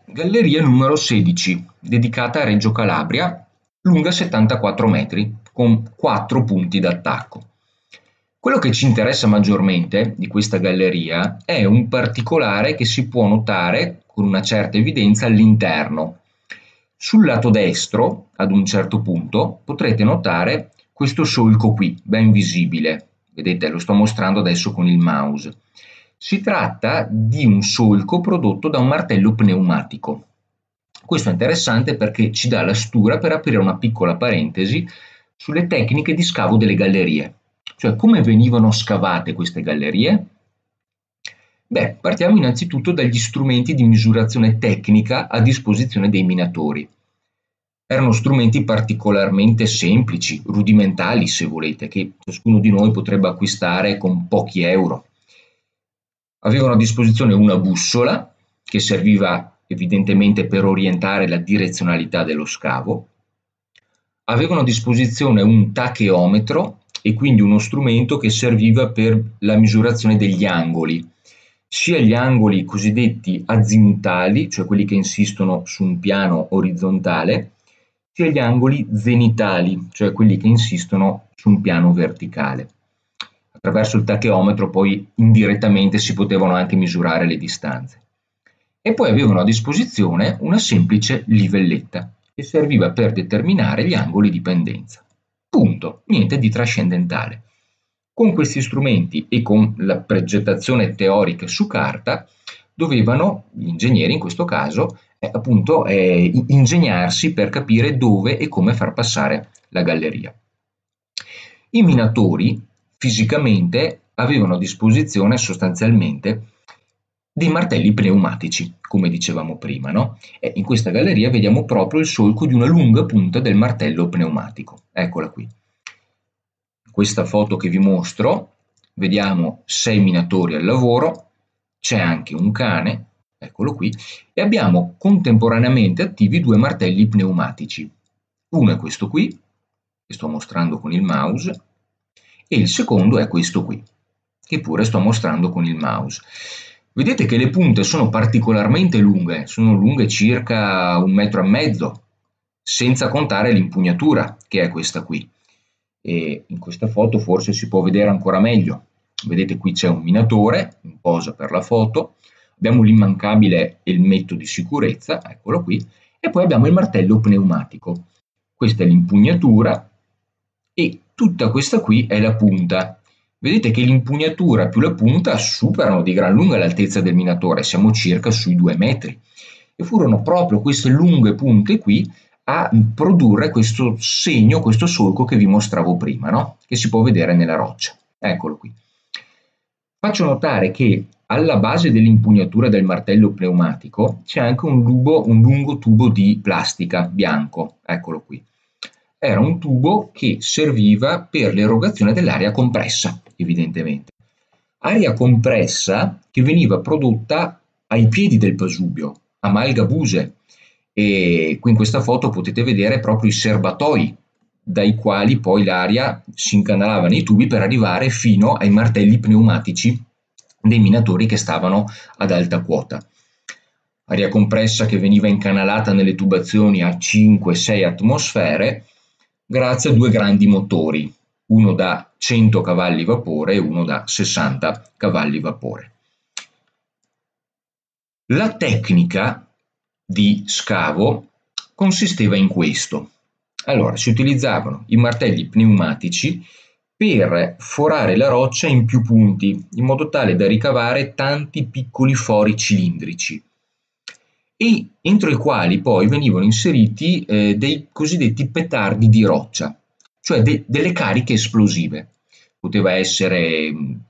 Galleria numero 16, dedicata a Reggio Calabria, lunga 74 metri, con 4 punti d'attacco. Quello che ci interessa maggiormente di questa galleria è un particolare che si può notare con una certa evidenza all'interno. Sul lato destro, ad un certo punto, potrete notare questo solco qui, ben visibile. Vedete, lo sto mostrando adesso con il mouse. Si tratta di un solco prodotto da un martello pneumatico. Questo è interessante perché ci dà la stura per aprire una piccola parentesi sulle tecniche di scavo delle gallerie. Cioè, come venivano scavate queste gallerie? Beh, partiamo innanzitutto dagli strumenti di misurazione tecnica a disposizione dei minatori. Erano strumenti particolarmente semplici, rudimentali se volete, che ciascuno di noi potrebbe acquistare con pochi euro. Avevano a disposizione una bussola che serviva evidentemente per orientare la direzionalità dello scavo. Avevano a disposizione un tacheometro e quindi uno strumento che serviva per la misurazione degli angoli, sia gli angoli cosiddetti azimutali, cioè quelli che insistono su un piano orizzontale, sia gli angoli zenitali, cioè quelli che insistono su un piano verticale. Attraverso il tacheometro poi indirettamente si potevano anche misurare le distanze. E poi avevano a disposizione una semplice livelletta che serviva per determinare gli angoli di pendenza. Punto, niente di trascendentale. Con questi strumenti e con la progettazione teorica su carta dovevano, gli ingegneri in questo caso, ingegnarsi per capire dove e come far passare la galleria. I minatori fisicamente avevano a disposizione sostanzialmente dei martelli pneumatici, come dicevamo prima, no? E in questa galleria vediamo proprio il solco di una lunga punta del martello pneumatico. Eccola qui. In questa foto che vi mostro vediamo 6 minatori al lavoro, c'è anche un cane, eccolo qui, e abbiamo contemporaneamente attivi 2 martelli pneumatici. Uno è questo qui, che sto mostrando con il mouse, e il secondo è questo qui, che pure sto mostrando con il mouse. Vedete che le punte sono particolarmente lunghe, sono lunghe circa 1,5 metri, senza contare l'impugnatura, che è questa qui. E in questa foto forse si può vedere ancora meglio. Vedete qui c'è un minatore in posa per la foto, abbiamo l'immancabile elmetto di sicurezza, eccolo qui, e poi abbiamo il martello pneumatico. Questa è l'impugnatura e tutta questa qui è la punta. Vedete che l'impugnatura più la punta superano di gran lunga l'altezza del minatore, siamo circa sui 2 metri. E furono proprio queste lunghe punte qui a produrre questo segno, questo solco che vi mostravo prima, no? Che si può vedere nella roccia. Eccolo qui. Faccio notare che alla base dell'impugnatura del martello pneumatico c'è anche un lungo tubo di plastica bianco, eccolo qui. Era un tubo che serviva per l'erogazione dell'aria compressa, evidentemente. Aria compressa che veniva prodotta ai piedi del Pasubio, a Malgabuse, e qui in questa foto potete vedere proprio i serbatoi dai quali poi l'aria si incanalava nei tubi per arrivare fino ai martelli pneumatici dei minatori che stavano ad alta quota. Aria compressa che veniva incanalata nelle tubazioni a 5-6 atmosfere grazie a 2 grandi motori, uno da 100 cavalli vapore e uno da 60 cavalli vapore. La tecnica di scavo consisteva in questo. Allora, si utilizzavano i martelli pneumatici per forare la roccia in più punti, in modo tale da ricavare tanti piccoli fori cilindrici, e entro i quali poi venivano inseriti dei cosiddetti petardi di roccia, cioè delle cariche esplosive. Poteva essere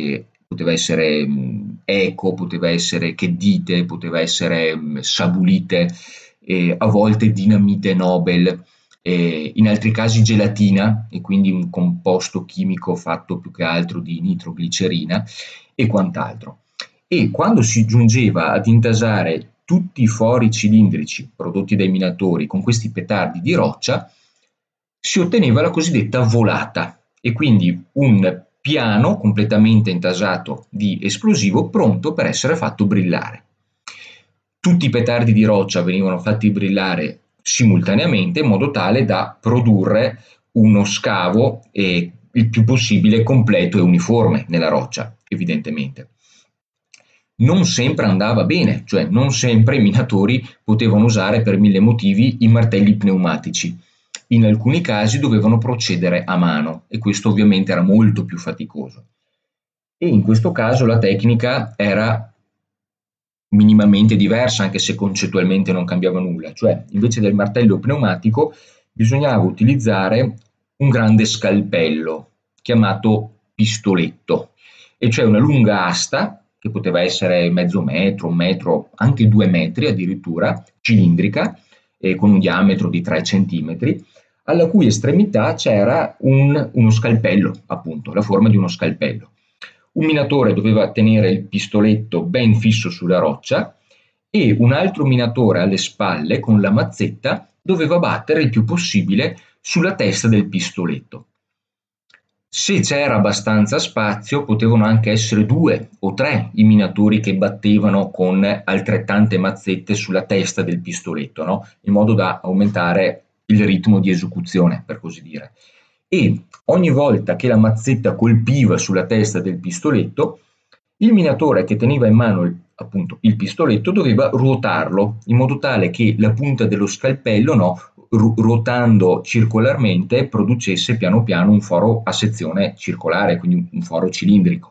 eco, poteva essere cheddite, poteva essere sabulite, a volte dinamite Nobel, in altri casi gelatina, e quindi un composto chimico fatto più che altro di nitroglicerina e quant'altro. E quando si giungeva ad intasare tutti i fori cilindrici prodotti dai minatori con questi petardi di roccia, si otteneva la cosiddetta volata, e quindi un piano completamente intasato di esplosivo pronto per essere fatto brillare. tutti i petardi di roccia venivano fatti brillare simultaneamente in modo tale da produrre uno scavo il più possibile completo e uniforme nella roccia, evidentemente. Non sempre andava bene, cioè non sempre i minatori potevano usare per mille motivi i martelli pneumatici. In alcuni casi dovevano procedere a mano e questo ovviamente era molto più faticoso. E in questo caso la tecnica era minimamente diversa, anche se concettualmente non cambiava nulla, cioè invece del martello pneumatico bisognava utilizzare un grande scalpello chiamato pistoletto, e cioè una lunga asta che poteva essere mezzo metro, un metro, anche 2 metri addirittura, cilindrica, con un diametro di 3 centimetri, alla cui estremità c'era uno scalpello, appunto, la forma di uno scalpello. Un minatore doveva tenere il pistoletto ben fisso sulla roccia e un altro minatore alle spalle con la mazzetta doveva battere il più possibile sulla testa del pistoletto. Se c'era abbastanza spazio, potevano anche essere 2 o 3 i minatori che battevano con altrettante mazzette sulla testa del pistoletto, no? In modo da aumentare il ritmo di esecuzione, per così dire. E ogni volta che la mazzetta colpiva sulla testa del pistoletto, il minatore che teneva in mano appunto il pistoletto doveva ruotarlo in modo tale che la punta dello scalpello, no, ruotando circolarmente, producesse piano piano un foro a sezione circolare, quindi un foro cilindrico.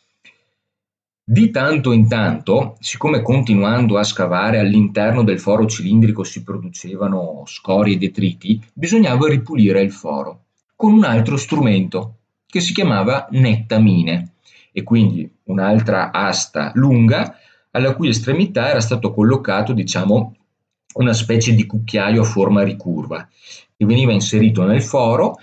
Di tanto in tanto, siccome continuando a scavare all'interno del foro cilindrico si producevano scorie e detriti, bisognava ripulire il foro con un altro strumento che si chiamava nettamine, e quindi un'altra asta lunga alla cui estremità era stato collocato, diciamo, una specie di cucchiaio a forma ricurva che veniva inserito nel foro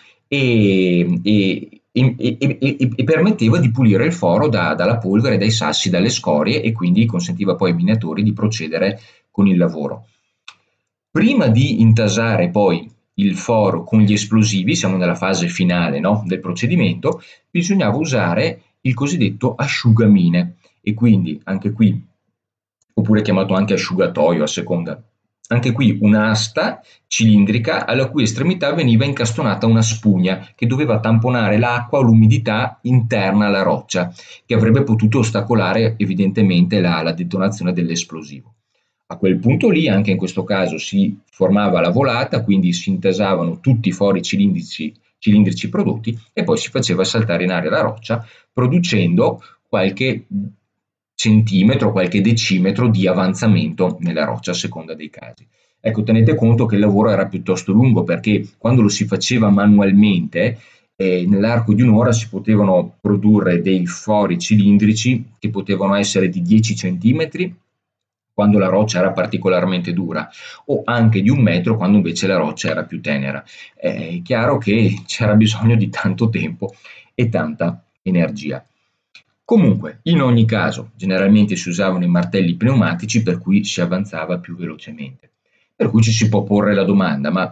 e permetteva di pulire il foro dalla polvere, dai sassi, dalle scorie, e quindi consentiva poi ai minatori di procedere con il lavoro. Prima di intasare poi il foro con gli esplosivi, siamo nella fase finale, no, del procedimento, bisognava usare il cosiddetto asciugamine, e quindi anche qui, oppure chiamato anche asciugatoio a seconda, anche qui un'asta cilindrica alla cui estremità veniva incastonata una spugna che doveva tamponare l'acqua o l'umidità interna alla roccia, che avrebbe potuto ostacolare evidentemente la detonazione dell'esplosivo. A quel punto lì, anche in questo caso, si formava la volata, quindi si intasavano tutti i fori cilindrici prodotti e poi si faceva saltare in aria la roccia, producendo qualche centimetro, qualche decimetro di avanzamento nella roccia a seconda dei casi. Ecco, tenete conto che il lavoro era piuttosto lungo, perché quando lo si faceva manualmente, nell'arco di un'ora si potevano produrre dei fori cilindrici che potevano essere di 10 centimetri quando la roccia era particolarmente dura, o anche di 1 metro quando invece la roccia era più tenera. È chiaro che c'era bisogno di tanto tempo e tanta energia. Comunque, in ogni caso, generalmente si usavano i martelli pneumatici, per cui si avanzava più velocemente. Per cui ci si può porre la domanda, ma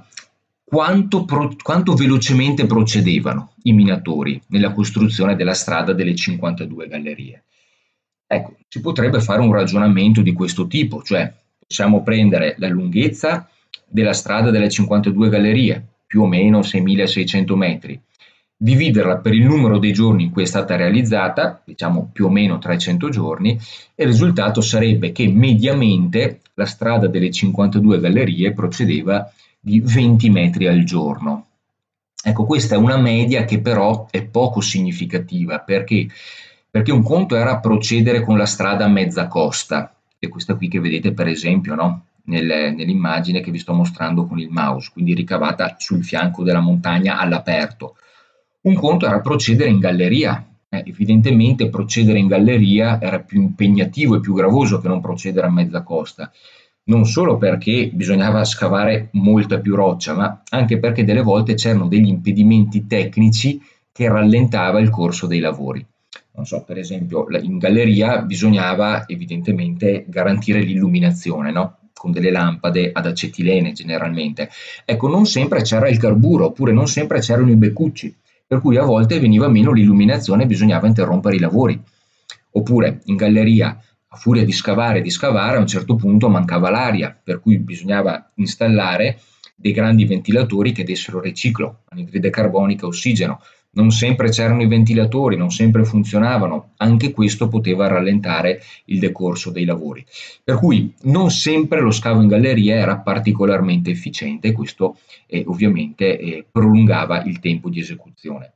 quanto velocemente procedevano i minatori nella costruzione della strada delle 52 gallerie? Ecco, si potrebbe fare un ragionamento di questo tipo, cioè possiamo prendere la lunghezza della strada delle 52 gallerie, più o meno 6.600 metri, dividerla per il numero dei giorni in cui è stata realizzata, diciamo più o meno 300 giorni, e il risultato sarebbe che mediamente la strada delle 52 gallerie procedeva di 20 metri al giorno. Ecco, questa è una media che però è poco significativa, perché un conto era procedere con la strada a mezza costa, e questa qui che vedete per esempio, no? Nell'immagine che vi sto mostrando con il mouse, quindi ricavata sul fianco della montagna all'aperto. Un conto era procedere in galleria. Evidentemente procedere in galleria era più impegnativo e più gravoso che non procedere a mezza costa, non solo perché bisognava scavare molta più roccia, ma anche perché delle volte c'erano degli impedimenti tecnici che rallentava il corso dei lavori. Non so, per esempio, in galleria bisognava evidentemente garantire l'illuminazione, no? Con delle lampade ad acetilene generalmente. Ecco, non sempre c'era il carburo, oppure non sempre c'erano i beccucci, per cui a volte veniva meno l'illuminazione e bisognava interrompere i lavori. Oppure in galleria, a furia di scavare, a un certo punto mancava l'aria, per cui bisognava installare dei grandi ventilatori che dessero riciclo, anidride carbonica, ossigeno. Non sempre c'erano i ventilatori, non sempre funzionavano, anche questo poteva rallentare il decorso dei lavori. Per cui non sempre lo scavo in galleria era particolarmente efficiente, questo ovviamente prolungava il tempo di esecuzione.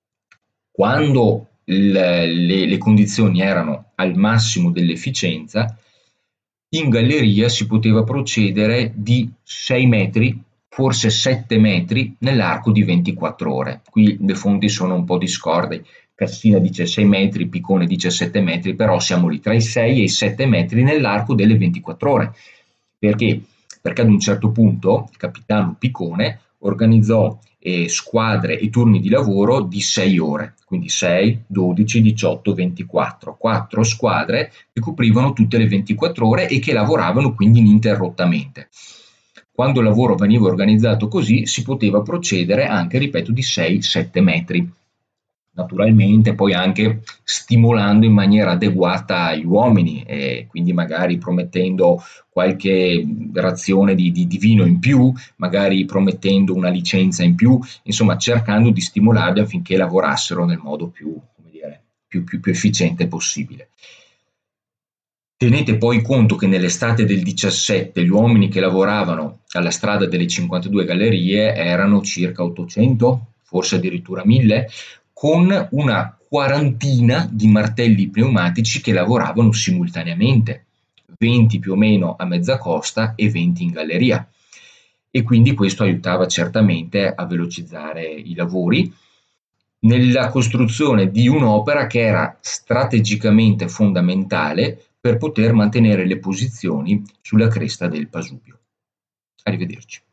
Quando le condizioni erano al massimo dell'efficienza, in galleria si poteva procedere di 6 metri, forse 7 metri, nell'arco di 24 ore. Qui le fonti sono un po' discorde, Cassina dice 6 metri, Piccone dice 7 metri, però siamo lì tra i 6 e i 7 metri nell'arco delle 24 ore. Perché? Perché ad un certo punto il capitano Piccone organizzò squadre e turni di lavoro di 6 ore, quindi 6, 12, 18, 24, 4 squadre che coprivano tutte le 24 ore e che lavoravano quindi ininterrottamente. Quando il lavoro veniva organizzato così si poteva procedere anche, ripeto, di 6-7 metri. Naturalmente poi anche stimolando in maniera adeguata gli uomini, e quindi magari promettendo qualche razione di vino in più, magari promettendo una licenza in più, insomma cercando di stimolarli affinché lavorassero nel modo più, come dire, più efficiente possibile. Tenete poi conto che nell'estate del 17 gli uomini che lavoravano alla strada delle 52 gallerie erano circa 800, forse addirittura 1000, con una quarantina di martelli pneumatici che lavoravano simultaneamente, 20 più o meno a mezza costa e 20 in galleria. E quindi questo aiutava certamente a velocizzare i lavori nella costruzione di un'opera che era strategicamente fondamentale per poter mantenere le posizioni sulla cresta del Pasubio. Arrivederci.